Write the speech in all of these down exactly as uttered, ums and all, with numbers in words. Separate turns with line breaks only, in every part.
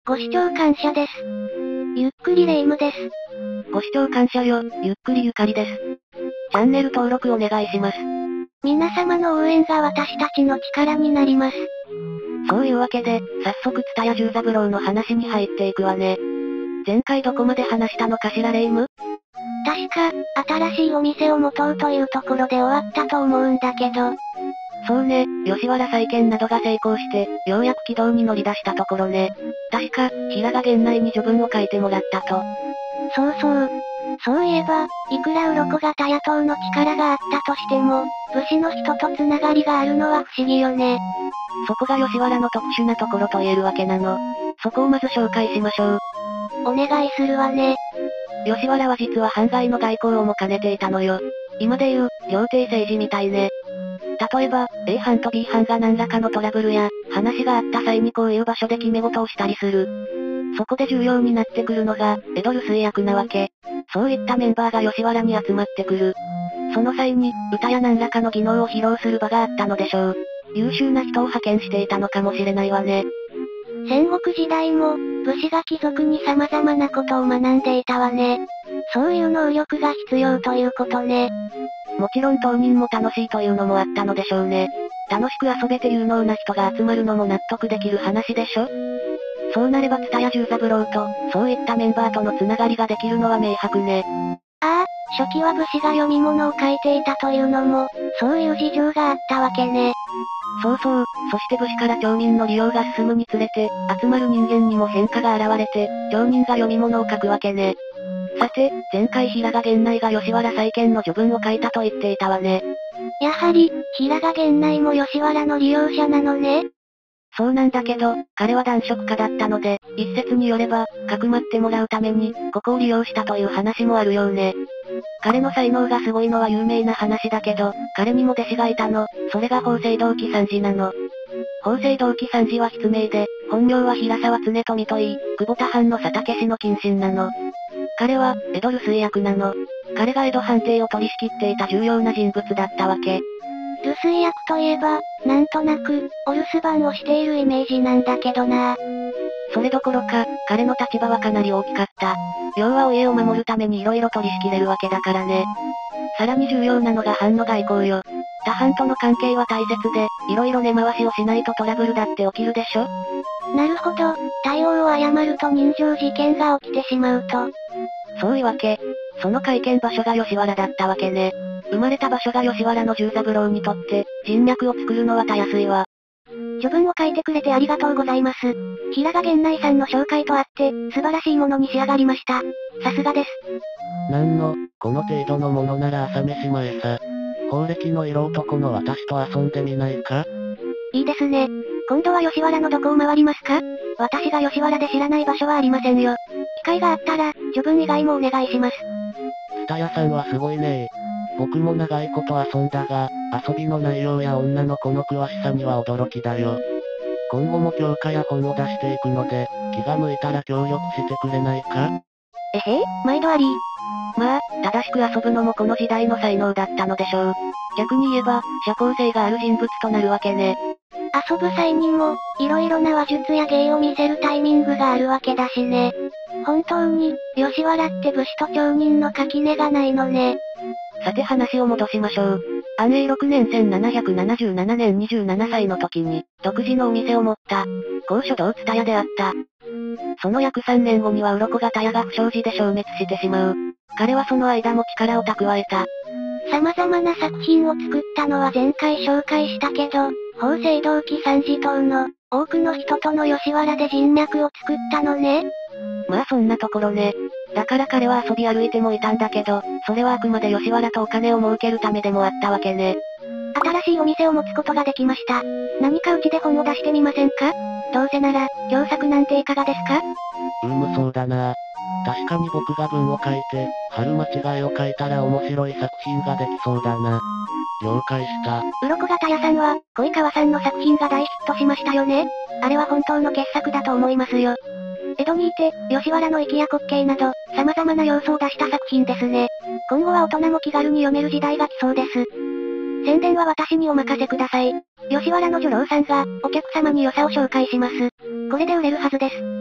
ご視聴感謝です。ゆっくりレ夢ムです。
ご視聴感謝よ、ゆっくりゆかりです。チャンネル登録お願いします。
皆様の応援が私たちの力になります。
そういうわけで、早速蔦屋十三郎の話に入っていくわね。前回どこまで話したのかしらレ夢ム？
確か、新しいお店を持とうというところで終わったと思うんだけど。
そうね、吉原再建などが成功して、ようやく軌道に乗り出したところね。確か、平賀源内に序文を書いてもらったと。
そうそう。そういえば、いくら鱗型野党の力があったとしても、武士の人とつながりがあるのは不思議よね。
そこが吉原の特殊なところと言えるわけなの。そこをまず紹介しましょう。
お願いするわね。
吉原は実は藩外の外交をも兼ねていたのよ。今でいう、料亭政治みたいね。例えば、A 班と B 班が何らかのトラブルや、話があった際にこういう場所で決め事をしたりする。そこで重要になってくるのが、江戸留守居役なわけ。そういったメンバーが吉原に集まってくる。その際に、歌や何らかの技能を披露する場があったのでしょう。優秀な人を派遣していたのかもしれないわね。
戦国時代も、武士が貴族に様々なことを学んでいたわね。そういう能力が必要ということね。
もちろん当人も楽しいというのもあったのでしょうね。楽しく遊べて有能な人が集まるのも納得できる話でしょ？そうなれば蔦屋十三郎と、そういったメンバーとのつながりができるのは明白ね。
ああ、初期は武士が読み物を書いていたというのも、そういう事情があったわけね。
そうそう、そして武士から町民の利用が進むにつれて、集まる人間にも変化が現れて、町人が読み物を書くわけね。さて、前回平賀源内が吉原再建の序文を書いたと言っていたわね。
やはり、平賀源内も吉原の利用者なのね。
そうなんだけど、彼は男色家だったので、一説によれば、かくまってもらうために、ここを利用したという話もあるようね。彼の才能がすごいのは有名な話だけど、彼にも弟子がいたの、それが法政同期三次なの。法政同期三次は筆名で、本名は平沢常富といい、久保田藩の佐竹氏の近親なの。彼は、江戸留守居役なの。彼が江戸藩邸を取り仕切っていた重要な人物だったわけ。
留守居役といえば、なんとなく、お留守番をしているイメージなんだけどな。
それどころか、彼の立場はかなり大きかった。要はお家を守るために色々取り仕切れるわけだからね。さらに重要なのが藩の外交よ。他藩との関係は大切で、色々根回しをしないとトラブルだって起きるでしょ？
なるほど、対応を誤ると人情事件が起きてしまうと。
そういうわけ。その会見場所が吉原だったわけね。生まれた場所が吉原の十三郎にとって、人脈を作るのはたやすいわ。
序文を書いてくれてありがとうございます。平賀源内さんの紹介とあって、素晴らしいものに仕上がりました。さすがです。
なんの、この程度のものなら朝飯前さ。法暦の色男の私と遊んでみないか？
いいですね。今度は吉原のどこを回りますか？私が吉原で知らない場所はありませんよ。機会があったら、序文以外もお願いします。
蔦屋さんはすごいね。僕も長いこと遊んだが、遊びの内容や女の子の詳しさには驚きだよ。今後も教科や本を出していくので、気が向いたら協力してくれないか？
えへえ、毎度あり。
まあ、正しく遊ぶのもこの時代の才能だったのでしょう。逆に言えば、社交性がある人物となるわけね。
遊ぶ際にも、色々な話術や芸を見せるタイミングがあるわけだしね。本当に、吉原って武士と町人の垣根がないのね。
さて話を戻しましょう。安永ろくねんせんななひゃくななじゅうななねんにじゅうななさいの時に、独自のお店を持った、高所堂蔦屋であった。その約さんねんごには鱗型屋が不祥事で消滅してしまう。彼はその間も力を蓄えた。
様々な作品を作ったのは前回紹介したけど、法政同期三次等の、多くの人との吉原で人脈を作ったのね。
まあそんなところね。だから彼は遊び歩いてもいたんだけど、それはあくまで吉原とお金を儲けるためでもあったわけね。
新しいお店を持つことができました。何かうちで本を出してみませんか？どうせなら、共作なんていかがですか？
うーむそうだな。確かに僕が文を書いて、春間違いを書いたら面白い作品ができそうだな。了解した。
鱗型屋さんは、恋川さんの作品が大ヒットしましたよね。あれは本当の傑作だと思いますよ。江戸にいて、吉原の粋や滑稽など、様々な要素を出した作品ですね。今後は大人も気軽に読める時代が来そうです。宣伝は私にお任せください。吉原の女郎さんが、お客様に良さを紹介します。これで売れるはずです。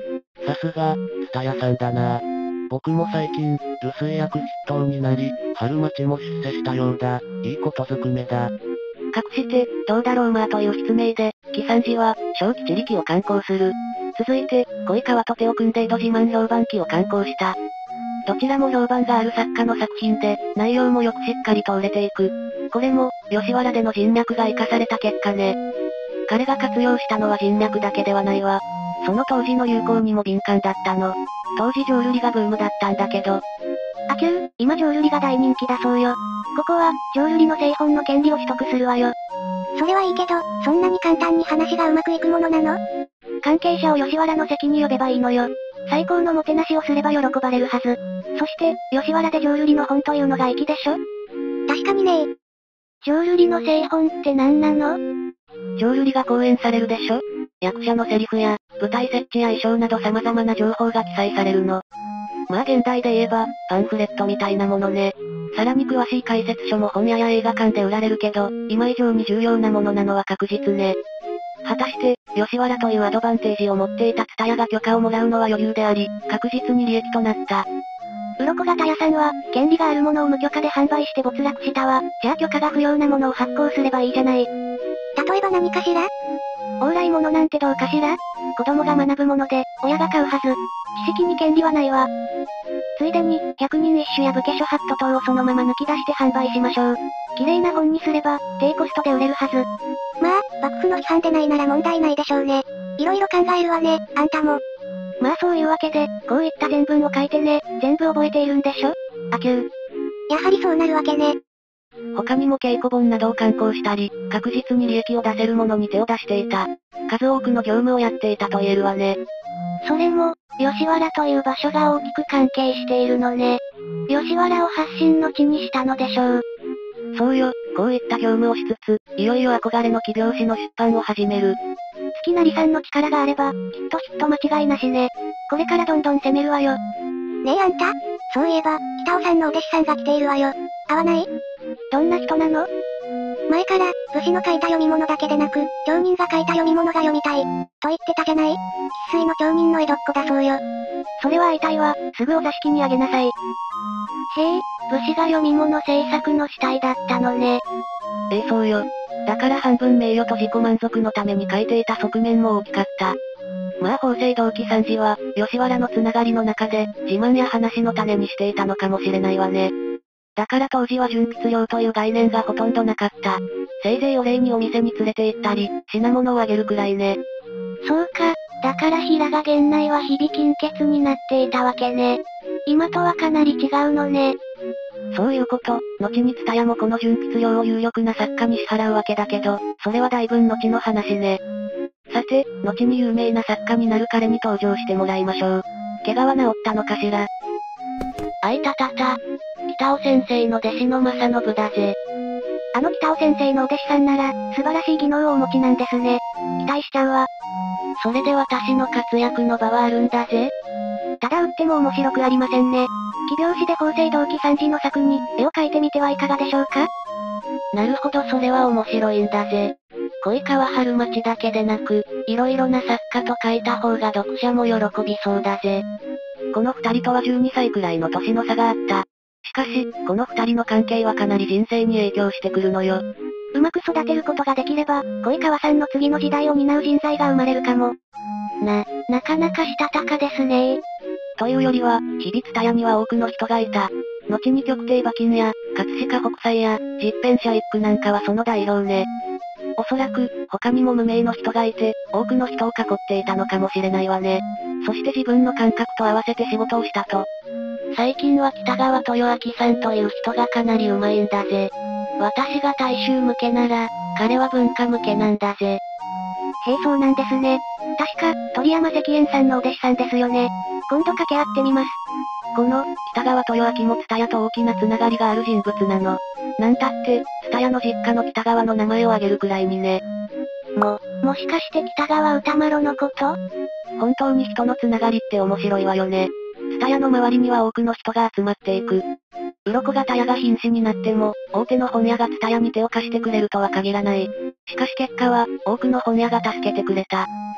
さすが、ツタヤさんだな。僕も最近、留守居役筆頭になり、春町も出世したようだ。いいことずくめだ。
かくして、どうだろうまあという筆名で、紀三治は、正気地力を刊行する。続いて、恋川と手を組んで井戸自慢評判記を刊行した。どちらも評判がある作家の作品で、内容もよくしっかりと売れていく。これも、吉原での人脈が活かされた結果ね。彼が活用したのは人脈だけではないわ。その当時の流行にも敏感だったの。当時浄瑠璃がブームだったんだけど。
あきゅー、今浄瑠璃が大人気だそうよ。ここは、浄瑠璃の製本の権利を取得するわよ。
それはいいけど、そんなに簡単に話がうまくいくものなの？
関係者を吉原の席に呼べばいいのよ。最高のもてなしをすれば喜ばれるはず。そして、吉原で浄瑠璃の本というのが粋でしょ？
確かにね。
浄瑠璃の製本って何なの？
浄瑠璃が講演されるでしょ？役者のセリフや、舞台設置や衣装など様々な情報が記載されるの。まあ現代で言えば、パンフレットみたいなものね。さらに詳しい解説書も本屋や映画館で売られるけど、今以上に重要なものなのは確実ね。果たして、吉原というアドバンテージを持っていたツタヤが許可をもらうのは余裕であり、確実に利益となった。
鱗型屋さんは、権利があるものを無許可で販売して没落したわ。じゃあ許可が不要なものを発行すればいいじゃない。
例えば何かしら？
往来物なんてどうかしら？子供が学ぶもので、親が買うはず。知識に権利はないわ。ついでに、百人一首や武家書ハット等をそのまま抜き出して販売しましょう。綺麗な本にすれば、低コストで売れるはず。
まあ、幕府の批判でないなら問題ないでしょうね。いろいろ考えるわね、あんたも。
まあそういうわけで、こういった全文を書いてね。全部覚えているんでしょ？あきゅー。
やはりそうなるわけね。
他にも稽古本などを刊行したり、確実に利益を出せるものに手を出していた。数多くの業務をやっていたと言えるわね。
それも、吉原という場所が大きく関係しているのね。吉原を発信の地にしたのでしょう。
そうよ、こういった業務をしつつ、いよいよ憧れの奇拍子の出版を始める。
月成さんの力があれば、きっときっと間違いなしね。これからどんどん攻めるわよ。
ねえあんた、そういえば、北尾さんのお弟子さんが来ているわよ。会わない？
どんな人なの？
前から、武士の書いた読み物だけでなく、町人が書いた読み物が読みたい、と言ってたじゃない？生粋の町人の江戸っ子だそうよ。
それは会いたいわ、すぐお座敷にあげなさい。へえ、武士が読み物制作の主体だったのね。
ええそうよ。だから半分名誉と自己満足のために書いていた側面も大きかった。まあ法政同期三次は、吉原のつながりの中で、自慢や話の種にしていたのかもしれないわね。だから当時は純筆料という概念がほとんどなかった。せいぜいお礼にお店に連れて行ったり、品物をあげるくらいね。
そうか、だから平賀源内は響金欠になっていたわけね。今とはかなり違うのね。
そういうこと、後にツタヤもこの純筆料を有力な作家に支払うわけだけど、それはだいぶん後の話ね。さて、後に有名な作家になる彼に登場してもらいましょう。怪我は治ったのかしら？
あいたたた。北尾先生の弟子の正信だぜ。あの北尾先生のお弟子さんなら、素晴らしい技能をお持ちなんですね。期待しちゃうわ。
それで私の活躍の場はあるんだぜ。
ただ打っても面白くありませんね。奇拍子で法政同期三次の作に、絵を描いてみてはいかがでしょうか？
なるほどそれは面白いんだぜ。恋川春町だけでなく、いろいろな作家と書いた方が読者も喜びそうだぜ。この二人とはじゅうにさいくらいの年の差があった。しかし、この二人の関係はかなり人生に影響してくるのよ。
うまく育てることができれば、恋川さんの次の時代を担う人材が生まれるかも。な、なかなかしたたかですね。
というよりは、日々ツタヤには多くの人がいた。後に極低馬金や、葛飾北斎や、実編者一句なんかはその代表ね。おそらく、他にも無名の人がいて、多くの人を囲っていたのかもしれないわね。そして自分の感覚と合わせて仕事をしたと。最近は北川豊明さんという人がかなり上手いんだぜ。私が大衆向けなら、彼は文化向けなんだぜ。
へえそうなんですね。確か、鳥山石燕さんのお弟子さんですよね。今度掛け合ってみます。
この、北川豊明もツタヤと大きなつながりがある人物なの。なんたって、ツタヤの実家の北川の名前を挙げるくらいにね。
も、もしかして北川歌麿のこと？
本当に人のつながりって面白いわよね。ツタヤの周りには多くの人が集まっていく。鱗型屋が瀕死になっても、大手の本屋がツタヤに手を貸してくれるとは限らない。しかし結果は、多くの本屋が助けてくれた。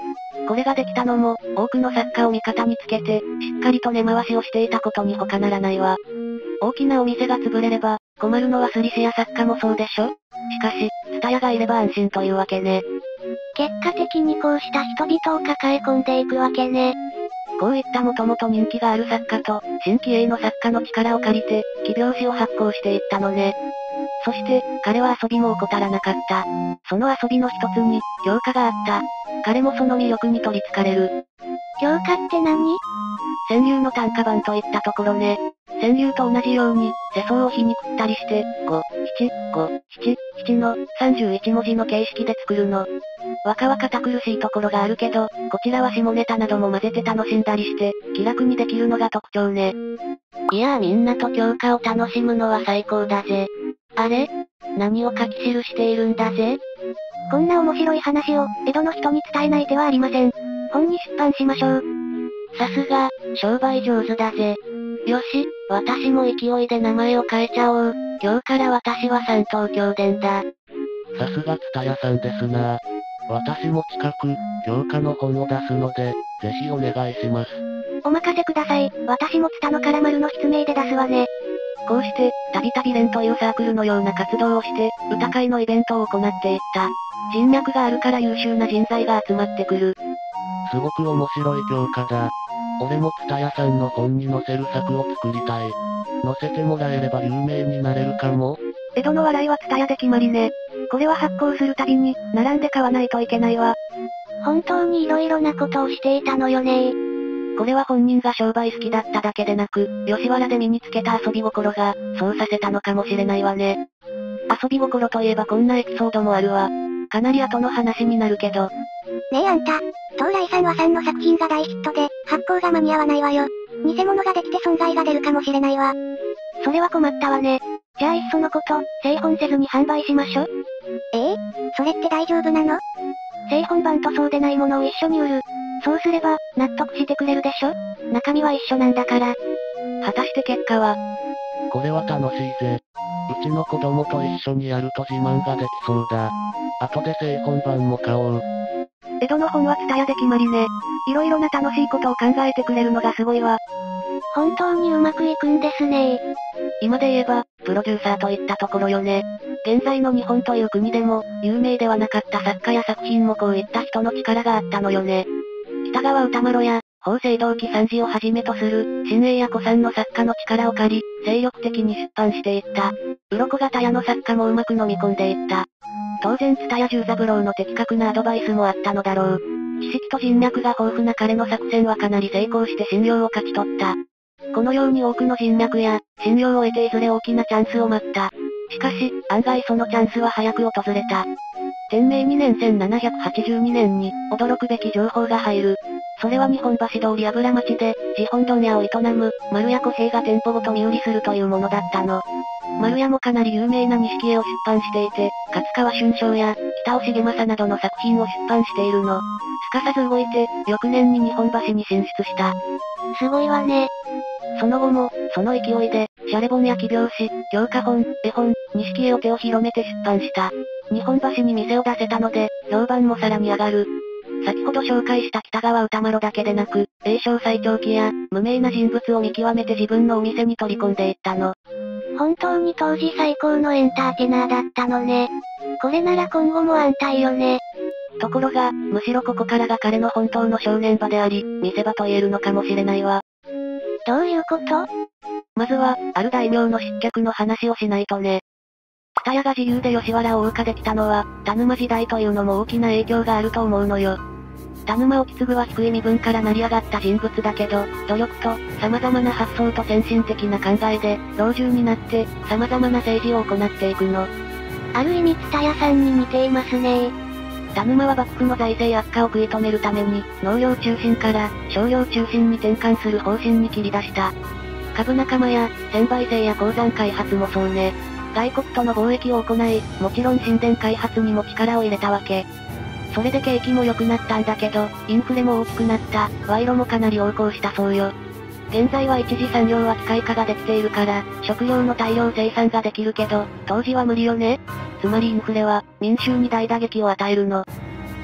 これができたのも、多くの作家を味方につけて、しっかりと根回しをしていたことに他ならないわ。大きなお店が潰れれば、困るのはスリ師や作家もそうでしょ？しかし、ツタヤがいれば安心というわけね。
結果的にこうした人々を抱え込んでいくわけね。
こういったもともと人気がある作家と、新気鋭の作家の力を借りて、奇拍子を発行していったのね。そして、彼は遊びも怠らなかった。その遊びの一つに、強化があった。彼もその魅力に取り憑かれる。
強化って何？
川柳の単価版といったところね。川柳と同じように、世相を皮肉ったりして、ご、七、ご、七、七のさんじゅういち文字の形式で作るの。若々堅苦しいところがあるけど、こちらは下ネタなども混ぜて楽しんだりして、気楽にできるのが特徴ね。
いやーみんなと強化を楽しむのは最高だぜ。あれ？何を書き記しているんだぜ？
こんな面白い話を、江戸の人に伝えない手はありません。本に出版しましょう。
さすが、商売上手だぜ。よし、私も勢いで名前を変えちゃおう。今日から私は三東京伝だ。
さすがツタヤさんですな。私も近く、強化の本を出すので、ぜひお願いします。
お任せください。私もツタのカラマルの筆名で出すわね。
こうして、たびたび連というサークルのような活動をして、歌会のイベントを行っていった。人脈があるから優秀な人材が集まってくる。
すごく面白い強化だ。俺もツタヤさんの本に載せる作を作りたい。載せてもらえれば有名になれるかも。
江戸の笑いはツタヤで決まりね。これは発行するたびに、並んで買わないといけないわ。
本当に色々なことをしていたのよね。
これは本人が商売好きだっただけでなく、吉原で身につけた遊び心が、そうさせたのかもしれないわね。遊び心といえばこんなエピソードもあるわ。かなり後の話になるけど。
ねえあんた、東来さんはさんの作品が大ヒットで、発行が間に合わないわよ。偽物ができて損害が出るかもしれないわ。
それは困ったわね。じゃあいっそのこと、製本せずに販売しましょ。
ええそれって大丈夫なの？
製本版とそうでないものを一緒に売る。そうすれば、納得してくれるでしょ？中身は一緒なんだから。
果たして結果は？
これは楽しいぜ。うちの子供と一緒にやると自慢ができそうだ。後で製本版も買おう。
江戸の本はツタヤで決まりね。いろいろな楽しいことを考えてくれるのがすごいわ。
本当にうまくいくんですね。
今で言えば、プロデューサーといったところよね。現在の日本という国でも、有名ではなかった作家や作品もこういった人の力があったのよね。北川歌麿や、法政同期三次をはじめとする、新栄や古参の作家の力を借り、精力的に出版していった。鱗型屋の作家もうまく飲み込んでいった。当然ツタヤ十三郎の的確なアドバイスもあったのだろう。知識と人脈が豊富な彼の作戦はかなり成功して信用を勝ち取った。このように多くの人脈や、信用を得ていずれ大きなチャンスを待った。しかし、案外そのチャンスは早く訪れた。天明にねんせんななひゃくはちじゅうにねんに、驚くべき情報が入る。それは日本橋通り油町で、自本問屋を営む、丸屋小平が店舗ごと身売りするというものだったの。丸屋もかなり有名な錦絵を出版していて、勝川春章や、北尾重政などの作品を出版しているの。すかさず動いて、翌年に日本橋に進出した。
すごいわね。
その後も、その勢いで、シャレ本や奇拍子、強化本、絵本、錦絵を手を広めて出版した。日本橋に店を出せたので、評判もさらに上がる。先ほど紹介した北川歌麿だけでなく、栄商最長期や、無名な人物を見極めて自分のお店に取り込んでいったの。
本当に当時最高のエンターテイナーだったのね。これなら今後も安泰よね。
ところが、むしろここからが彼の本当の正念場であり、見せ場と言えるのかもしれないわ。
どういうこと？
まずは、ある大名の失脚の話をしないとね。ツタヤが自由で吉原を謳歌できたのは、田沼時代というのも大きな影響があると思うのよ。田沼意次は低い身分から成り上がった人物だけど、努力と、様々な発想と先進的な考えで、老中になって、様々な政治を行っていくの。
ある意味ツタヤさんに似ていますね。
田沼は幕府の財政悪化を食い止めるために、農業中心から、商業中心に転換する方針に切り出した。株仲間や、専売制や鉱山開発もそうね。外国との貿易を行い、もちろん神殿開発にも力を入れたわけ。それで景気も良くなったんだけど、インフレも大きくなった、賄賂もかなり横行したそうよ。現在は一次産業は機械化ができているから、食料の大量生産ができるけど、当時は無理よね。つまりインフレは、民衆に大打撃を与えるの。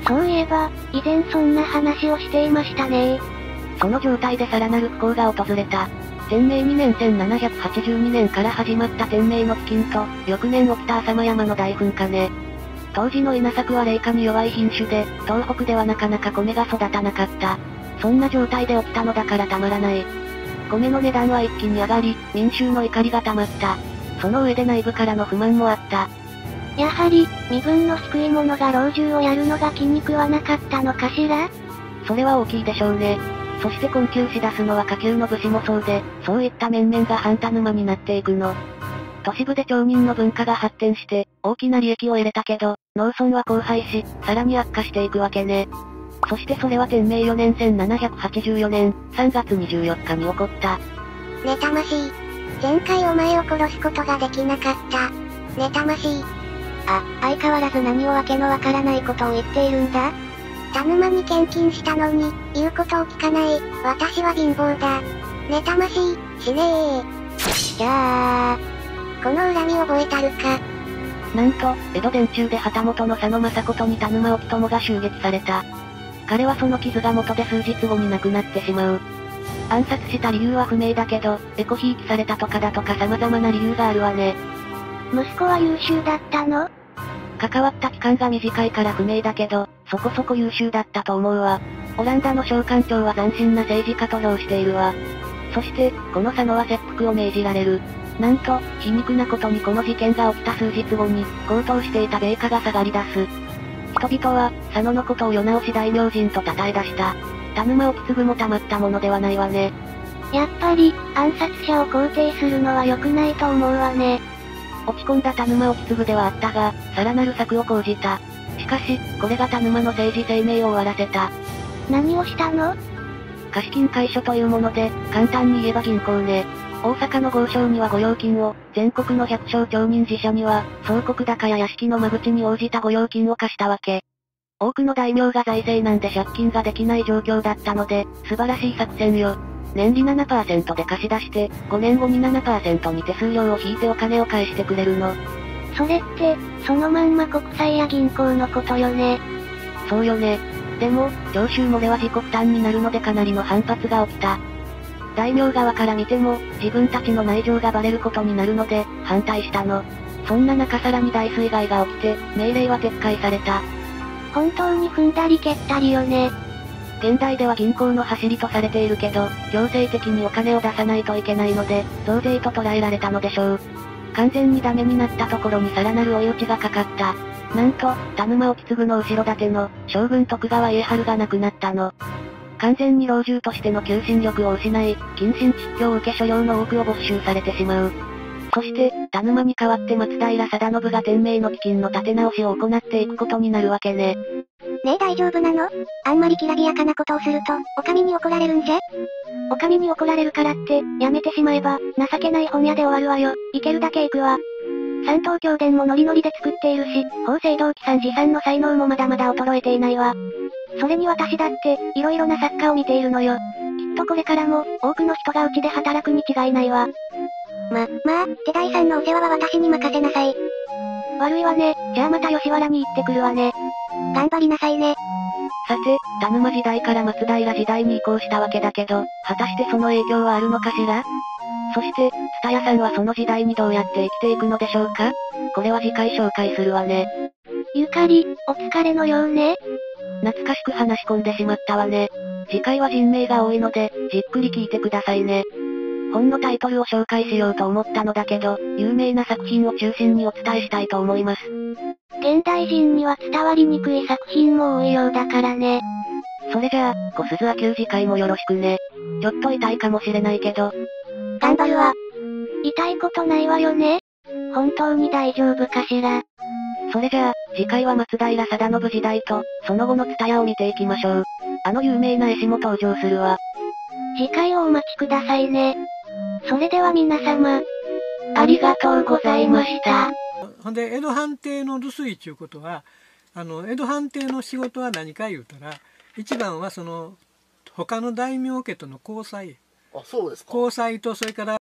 そういえば、以前そんな話をしていましたね。
その状態でさらなる不幸が訪れた。天明にねんせんななひゃくはちじゅうにねんから始まった天明の飢饉と、翌年起きた浅間山の大噴火ね。当時の稲作は冷夏に弱い品種で、東北ではなかなか米が育たなかった。そんな状態で起きたのだからたまらない。米の値段は一気に上がり、民衆の怒りが溜まった。その上で内部からの不満もあった。
やはり、身分の低い者が老中をやるのが気に食わなかったのかしら？
それは大きいでしょうね。そして困窮し出すのは下級の武士もそうで、そういった面々が半田沼になっていくの。都市部で町人の文化が発展して、大きな利益を得れたけど、農村は荒廃し、さらに悪化していくわけね。そしてそれは天明よねんせんななひゃくはちじゅうよねん、さんがつにじゅうよっかに起こった。
妬ましい。前回お前を殺すことができなかった。妬ましい。あ、相変わらず何をわけのわからないことを言っているんだ。田沼に献金したのに、言うことを聞かない、私は貧乏だ。妬ましい、しねえ。じゃあ、この恨み覚えたるか。
なんと、江戸殿中で旗本の佐野正ことに田沼意朝が襲撃された。彼はその傷が元で数日後に亡くなってしまう。暗殺した理由は不明だけど、エコひいきされたとかだとか様々な理由があるわね。
息子は優秀だったの？
関わった期間が短いから不明だけど、そこそこ優秀だったと思うわ。オランダの召喚長は斬新な政治家と評しているわ。そして、この佐野は切腹を命じられる。なんと、皮肉なことにこの事件が起きた数日後に、高騰していた米価が下がり出す。人々は、佐野のことを世直し大明神と称え出した。田沼意次もたまったものではないわね。
やっぱり、暗殺者を肯定するのは良くないと思うわね。
落ち込んだ田沼意次ではあったが、さらなる策を講じた。しかし、これが田沼の政治生命を終わらせた。
何をしたの？
貸金解所というもので、簡単に言えば銀行ね。大阪の豪商には御用金を、全国の百姓町人自社には、総国高や屋敷の間口に応じた御用金を貸したわけ。多くの大名が財政難で借金ができない状況だったので、素晴らしい作戦よ。年利 ななパーセント で貸し出して、ごねんごに ななパーセント に手数料を引いてお金を返してくれるの。
それって、そのまんま国債や銀行のことよね。
そうよね。でも、徴収漏れは自己負担になるのでかなりの反発が起きた。大名側から見ても、自分たちの内情がバレることになるので、反対したの。そんな中さらに大水害が起きて、命令は撤回された。
本当に踏んだり蹴ったりよね。
現代では銀行の走りとされているけど、強制的にお金を出さないといけないので、増税と捉えられたのでしょう。完全にダメになったところにさらなる追い打ちがかかった。なんと、田沼意次の後ろ盾の、将軍徳川家治が亡くなったの。完全に老中としての求心力を失い、謹慎蟄居を受け所領の多くを没収されてしまう。そして、田沼に代わって松平定信が天明の飢饉の立て直しを行っていくことになるわけね。
ねえ大丈夫なの？あんまりきらびやかなことをすると、お上に怒られるんじゃ？
お上に怒られるからって、やめてしまえば、情けない本屋で終わるわよ。行けるだけ行くわ。三東京伝もノリノリで作っているし、法政堂木さん持参の才能もまだまだ衰えていないわ。それに私だって、色々な作家を見ているのよ。きっとこれからも、多くの人がうちで働くに違いないわ。
ま、まあ、手代さんのお世話は私に任せなさい。
悪いわね。じゃあまた吉原に行ってくるわね。
頑張りなさいね。
さて、田沼時代から松平時代に移行したわけだけど、果たしてその影響はあるのかしら？そして、蔦屋さんはその時代にどうやって生きていくのでしょうか？これは次回紹介するわね。
ゆかり、お疲れのようね。
懐かしく話し込んでしまったわね。次回は人名が多いので、じっくり聞いてくださいね。本のタイトルを紹介しようと思ったのだけど、有名な作品を中心にお伝えしたいと思います。
現代人には伝わりにくい作品も多いようだからね。
それじゃあ、小鈴秋次回もよろしくね。ちょっと痛いかもしれないけど。
頑張るわ。痛いことないわよね？本当に大丈夫かしら？
それじゃあ、次回は松平定信時代と、その後の蔦屋を見ていきましょう。あの有名な絵師も登場するわ。
次回をお待ちくださいね。それでは皆様、ありがとうございました。
ほんで、江戸藩邸の留守居ちゅうことは、あの、江戸藩邸の仕事は何か言うたら、一番はその、他の大名家との交際。
あ、そうですか。
交際と、それから、